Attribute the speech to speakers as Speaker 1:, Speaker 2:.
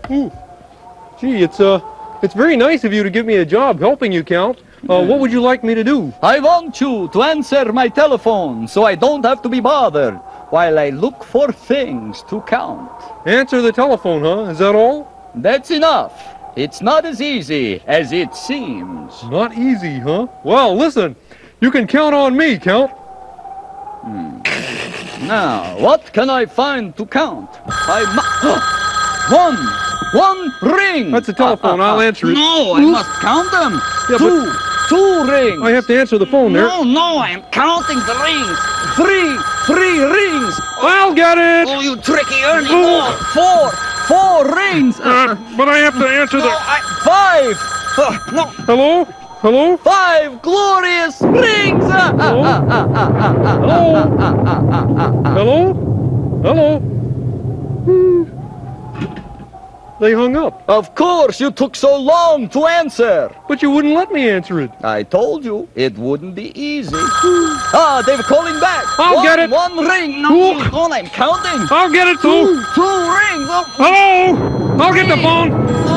Speaker 1: Ooh. Gee, it's very nice of you to give me a job helping you, Count. What would you like me to do?
Speaker 2: I want you to answer my telephone so I don't have to be bothered while I look for things to count.
Speaker 1: Answer the telephone, huh? Is that all?
Speaker 2: That's enough. It's not as easy as it seems.
Speaker 1: Not easy, huh? Well, listen. You can count on me, Count.
Speaker 2: Now, what can I find to count? One ring!
Speaker 1: That's the telephone. I'll answer it.
Speaker 2: No, I must count them.
Speaker 1: Yeah,
Speaker 2: Two rings.
Speaker 1: I have to answer the phone there.
Speaker 2: No, I'm counting the rings. Three rings.
Speaker 1: I'll get it!
Speaker 2: Oh, you tricky Ernie. Four rings.
Speaker 1: But I have to answer the...
Speaker 2: Five. No.
Speaker 1: Hello? Hello?
Speaker 2: 5 glorious rings.
Speaker 1: Hello? Hello? Hello? They hung up.
Speaker 2: Of course, you took so long to answer.
Speaker 1: But you wouldn't let me answer it.
Speaker 2: I told you it wouldn't be easy. They're calling back.
Speaker 1: I'll get it.
Speaker 2: One ring. No, hold on, I'm counting.
Speaker 1: I'll get it too.
Speaker 2: Two rings.
Speaker 1: Hello? I'll get the phone.